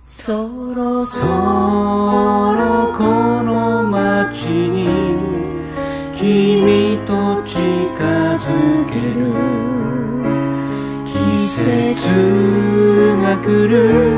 そろそろこの街に君と近づける季節が来る